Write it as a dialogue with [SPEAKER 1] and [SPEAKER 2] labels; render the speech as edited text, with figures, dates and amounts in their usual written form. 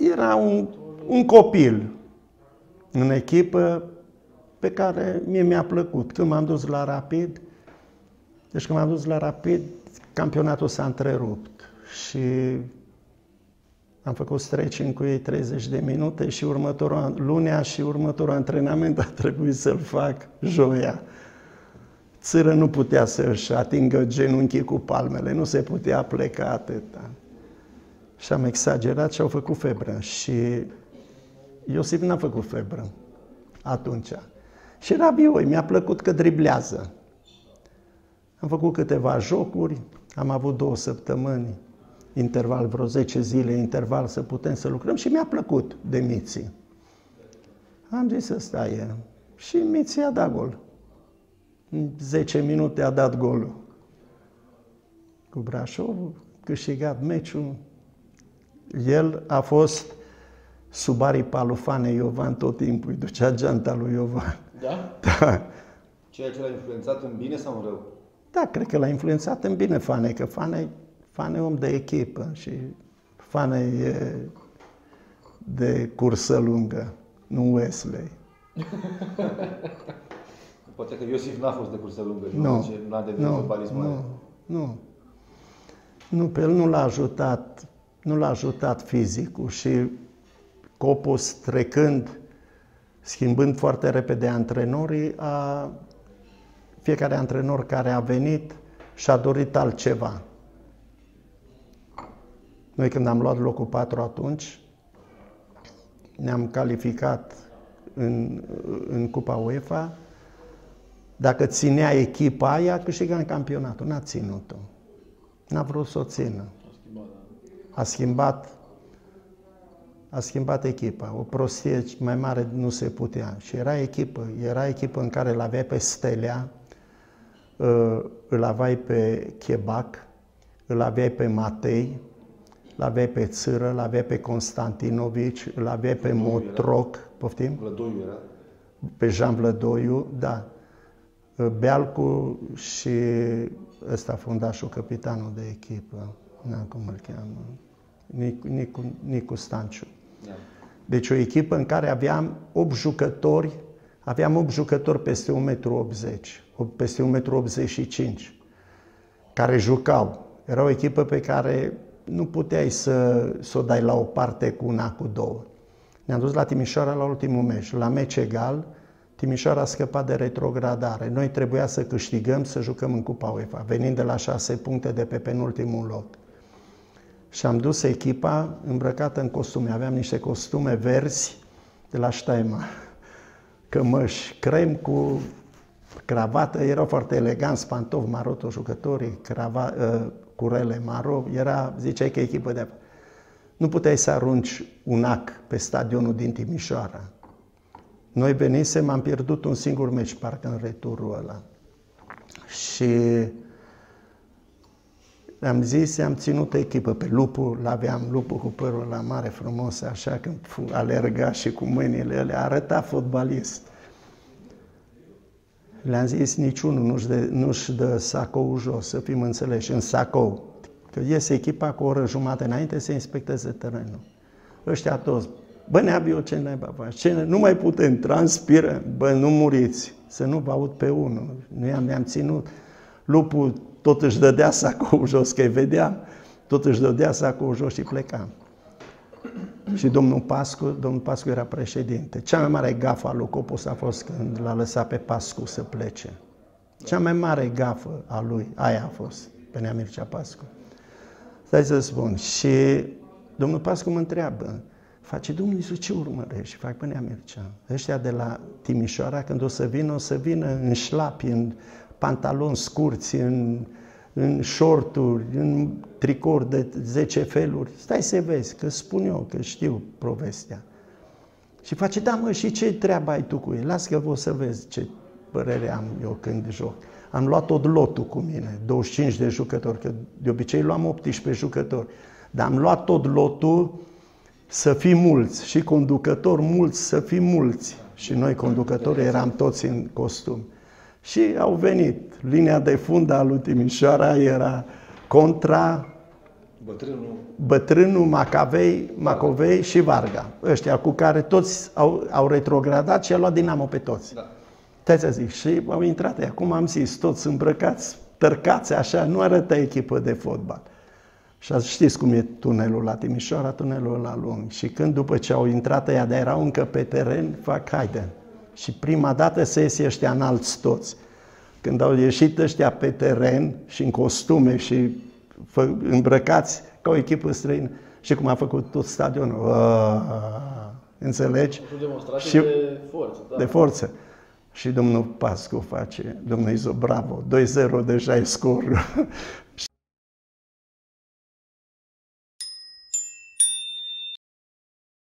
[SPEAKER 1] era un copil în echipă pe care mie mi-a plăcut. Când m-am dus la Rapid, deci când m-am dus la Rapid, campionatul s-a întrerupt și am făcut stretching cu ei 30 de minute și lunea și următorul antrenament a trebuit să-l fac joia. Țără nu putea să-și atingă genunchii cu palmele, nu se putea pleca atâta. Și am exagerat și au făcut febră. Și Iosif n-a făcut febră atunci. Și era bioi, mi-a plăcut că driblează. Am făcut câteva jocuri, am avut 2 săptămâni, interval, vreo 10 zile, interval să putem să lucrăm și mi-a plăcut de Miții. Am zis, ăsta e. Și Miții a dat gol. În 10 minute a dat golul. Cu Brașov, câștigat meciul. El a fost sub aripa lui Fane Iovan tot timpul, îi ducea geanta lui Iovan.
[SPEAKER 2] Da?
[SPEAKER 1] Da.
[SPEAKER 2] Ceea ce l-a influențat în bine sau în rău?
[SPEAKER 1] Da, cred că l-a influențat în bine Fane, că Fane e om de echipă și Fane e de cursă lungă, nu Wesley.
[SPEAKER 2] Poate că Iosif n-a fost de cursă lungă, n-a devenit fotbalist mare.
[SPEAKER 1] Nu, pe el nu l-a ajutat fizicul și Copos trecând, schimbând foarte repede antrenorii, fiecare antrenor care a venit și-a dorit altceva. Noi când am luat locul 4 atunci, ne-am calificat în Cupa UEFA. Dacă ținea echipa aia, câștigam campionatul. N-a ținut-o. N-a vrut să o țină. A schimbat echipa. O prostie mai mare nu se putea. Și era echipă în care îl aveai pe Stelea, îl aveai pe Chebac, îl aveai pe Matei, îl aveai pe Țără, îl aveai pe Constantinovici, îl aveai pe Motroc. Poftim?
[SPEAKER 2] Vlădoiu era?
[SPEAKER 1] Pe Jean Vlădoiu, da. Bealcu și ăsta, fundașul, capitanul de echipă, cum îl cheamă, Nicu Stanciu. Da. Deci o echipă în care aveam 8 jucători, peste 1,80 m, peste 1,85 m, care jucau. Era o echipă pe care nu puteai să o dai la o parte cu una, cu două. Ne-am dus la Timișoara la ultimul meci. La meci egal, Timișoara a scăpat de retrogradare. Noi trebuia să câștigăm, să jucăm în Cupa UEFA, venind de la 6 puncte de pe penultimul loc. Și am dus echipa îmbrăcată în costume. Aveam niște costume verzi de la Steima, cămăși, crem cu cravată, erau foarte eleganți, pantofi maro, toți jucătorii, curele maro, ziceai că echipă de... Nu puteai să arunci un ac pe stadionul din Timișoara. Noi venisem, am pierdut un singur meci, parcă în returul ăla. Și am zis, am ținut echipă pe Lupu, l-aveam Lupu cu părul la mare frumos, așa, când alerga și cu mâinile alea, arăta fotbalist. Le-am zis, niciunul nu-și dă sacou jos, să fim înțeleși, în sacou. Că iese echipa cu o oră jumate înainte să inspecteze terenul. Ăștia toți, bă, Neabiu, ce naiba faci? Nu mai putem, transpiră, bă, nu muriți, să nu vă aud pe unul. Noi ne-am ținut. Lupul tot își dădea sacou jos, că-i vedeam, tot își dădea sacou jos și plecam. Și domnul Pascu era președinte. Cea mai mare gafă a lui Copos a fost când l-a lăsat pe Pascu să plece. Cea mai mare gafă a lui, aia a fost, pe Nea Mircea Pascu. Stai să spun. Și domnul Pascu mă întreabă, face Domnul Iisus, ce urmărești? Fac, pe Nea Mircea. Ăștia de la Timișoara, când o să vină în șlapi, în pantaloni scurți, în shorturi, în tricouri de 10 feluri. Stai să vezi, că spun eu, că știu povestea. Și face, da mă, și ce treabă ai tu cu ei? Las că o să vezi ce părere am eu când joc. Am luat tot lotul cu mine, 25 de jucători, că de obicei luam 18 jucători. Dar am luat tot lotul să fim mulți și conducători mulți să fim mulți. Și noi conducătorii eram toți în costum. Și au venit. Linia de fund a lui Timișoara era contra, Bătrânul, Macovei și Varga. Ăștia cu care toți au retrogradat și a luat Dinamo pe toți.
[SPEAKER 2] Da.
[SPEAKER 1] Te-ți zic, și au intrat. Acum am zis, toți îmbrăcați, tărcați așa, nu arătă echipă de fotbal. Și știți cum e tunelul la Timișoara, tunelul la lung. Și când după ce au intrat ăia, dar erau încă pe teren, fac haide. Și prima dată se iese ăștia înalți toți. Când au ieșit ăștia pe teren și în costume și îmbrăcați ca o echipă străină, și cum a făcut tot stadionul. Înțelegi?
[SPEAKER 2] O demonstrație de forță. Da.
[SPEAKER 1] De forță. Și domnul Pascu face, domnul Izo, bravo, 2-0 deja e scorul.